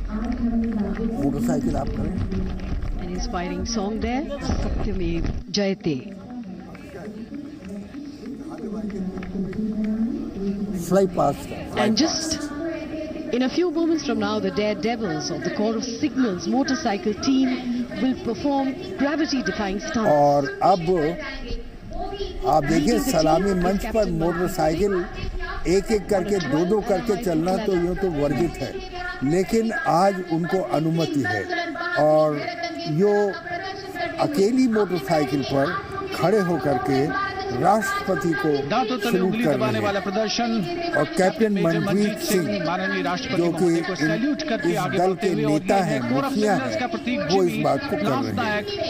Motorcycle आप करें। An inspiring song there, Satyamev Jayate. Fly past. And just in a few moments from now, the daredevils of the Corps of Signals motorcycle team will perform gravity-defying stunts. और अब आप देखिए सलामी मंच पर motorcycle एक एक करके दो करके चलना तो यूँ तो वर्जित है, लेकिन आज उनको अनुमति है और यो अकेली मोटरसाइकिल पर खड़े होकर के राष्ट्रपति को सैल्यूट कर रहे हैं। और कैप्टन मनप्रीत सिंह जो कि इस दल के नेता हैं, मुखिया हैं, वो इस बात को कर रहे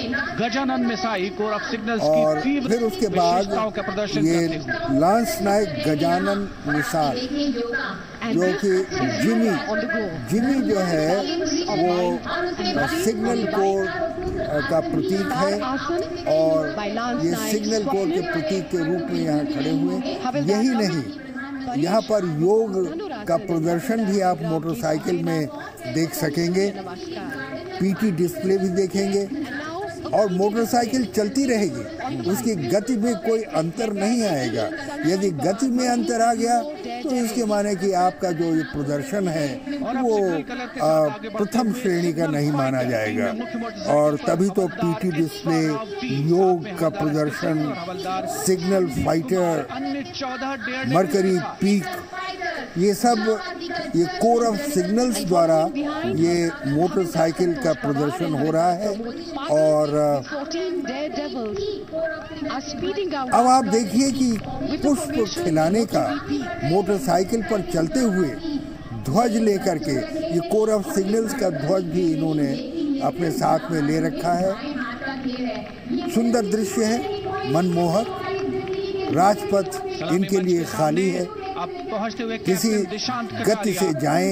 हैं। और फिर उसके बाद ये लांस नायक गजानन मिसाल जो कि जिमी जो है वो सिग्नल कोर का प्रतीक है और ये सिग्नल कोर के प्रतीक के रूप में यहाँ खड़े हुए। यही नहीं, यहाँ पर योग का प्रदर्शन भी आप मोटरसाइकिल में देख सकेंगे, पीटी डिस्प्ले भी देखेंगे और मोटरसाइकिल चलती रहेगी, उसकी गति में कोई अंतर नहीं आएगा। यदि गति में अंतर आ गया तो इसके माने कि आपका जो ये प्रदर्शन है वो प्रथम श्रेणी का नहीं माना जाएगा। और तभी तो पीटी डिस्प्ले, योग का प्रदर्शन, सिग्नल फाइटर, मरकरी पीक, ये सब ये कोर ऑफ सिग्नल्स द्वारा ये मोटरसाइकिल का प्रदर्शन हो रहा है। और अब आप देखिए कि पुष्प खिलाने का मोटरसाइकिल पर चलते हुए ध्वज लेकर के, ये कोर ऑफ सिग्नल्स का ध्वज भी इन्होंने अपने साथ में ले रखा है। सुंदर दृश्य है, मनमोहक। राजपथ इनके लिए खाली है, किसी गति से जाएं।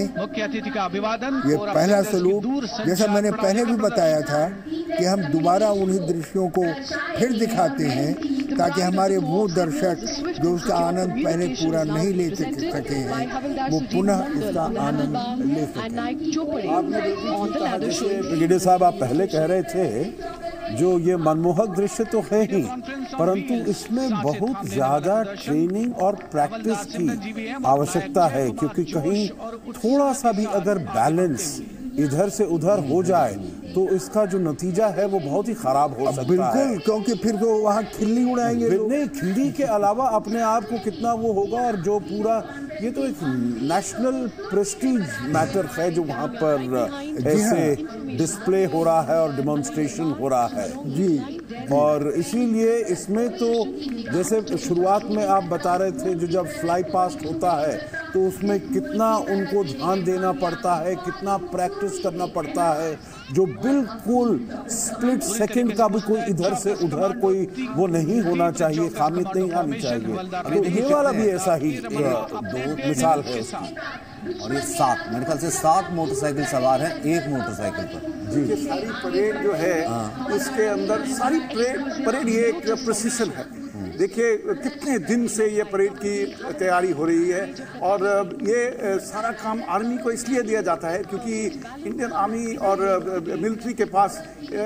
ये पहला सलूट, जैसा मैंने पहले भी बताया था कि हम दोबारा उन्हीं दृश्यों को फिर दिखाते हैं ताकि हमारे वो दर्शक जो उसका आनंद पहले पूरा नहीं ले सके हैं वो पुनः इसका आनंद ले सकें। आपने ब्रिगेडियर साहब, आप पहले कह रहे थे जो ये मनमोहक दृश्य तो है ही, परंतु इसमें बहुत ज़्यादा ट्रेनिंग और प्रैक्टिस की आवश्यकता है, क्योंकि कहीं थोड़ा सा भी अगर बैलेंस इधर से उधर हो जाए तो इसका जो नतीजा है वो बहुत ही खराब हो सकता है। बिल्कुल, क्योंकि फिर तो वहाँ खिल्ली उड़ाएंगे। नहीं, खिल्ली के अलावा अपने आप को कितना वो होगा, और जो पूरा ये तो एक नेशनल प्रेस्टीज मैटर है जो वहाँ पर ऐसे डिस्प्ले हो रहा है और डिमॉन्स्ट्रेशन हो रहा है जी। और इसीलिए इसमें तो जैसे शुरुआत में आप बता रहे थे जो जब फ्लाई पास्ट होता है तो उसमें कितना उनको ध्यान देना पड़ता है, कितना प्रैक्टिस करना पड़ता है, जो बिल्कुल स्प्लिट सेकंड का भी कोई इधर से उधर कोई वो नहीं होना चाहिए, खामियत नहीं आनी चाहिए। तो ये वाला भी ऐसा ही दो मिसाल है उसकी। और ये मेरे ख्याल से 7 मोटरसाइकिल सवार हैं एक मोटरसाइकिल पर जी। ये सारी परेड जो है इसके अंदर सारी परेड ये एक प्रोसेशन है। देखिए कितने दिन से ये परेड की तैयारी हो रही है और ये सारा काम आर्मी को इसलिए दिया जाता है क्योंकि इंडियन आर्मी और मिलिट्री के पास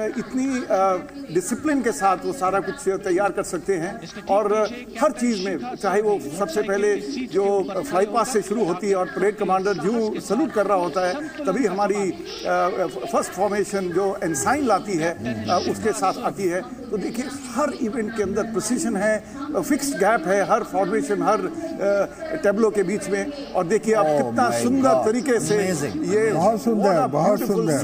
इतनी डिसिप्लिन के साथ वो सारा कुछ तैयार कर सकते हैं और हर चीज़ में, चाहे वो सबसे पहले जो फ्लाई पास से शुरू होती है और परेड कमांडर जो सल्यूट कर रहा होता है तभी हमारी फर्स्ट फॉर्मेशन जो एनसाइन लाती है उसके साथ आती है। तो देखिए हर इवेंट के अंदर प्रिसीजन है, फिक्स्ड गैप है हर फॉर्मेशन, हर टेबलो के बीच में। और देखिए अब कितना सुंदर तरीके से ये बहुत सुंदर, बहुत सुंदर,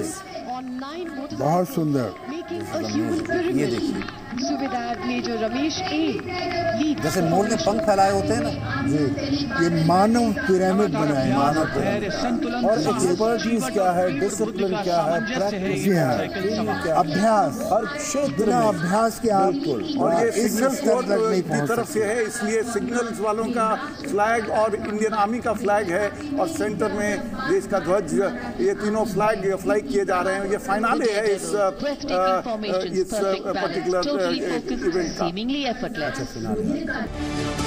बहुत सुंदर। ये देखिए सूबेदार मेजर रमेश ए जैसे मोर ने पंख फैलाए होते हैं ना जी, ये मानव पिरामिड बनाए, मानव पिरामिड। और एक्सपर्टीज क्या है, डिसिप्लिन क्या है, प्रैक्टिस क्या है, अभ्यास, हर क्षेत्र में अभ्यास के आप। और ये सिग्नल कोड की तरफ से है, इसलिए सिग्नल्स वालों का फ्लैग और इंडियन आर्मी का फ्लैग है और सेंटर में देश का ध्वज, ये तीनों फ्लैग फ्लाई किए जा रहे हैं। ये फाइनले है इस पर्टिकुलर इवेंट का। seemingly effortless.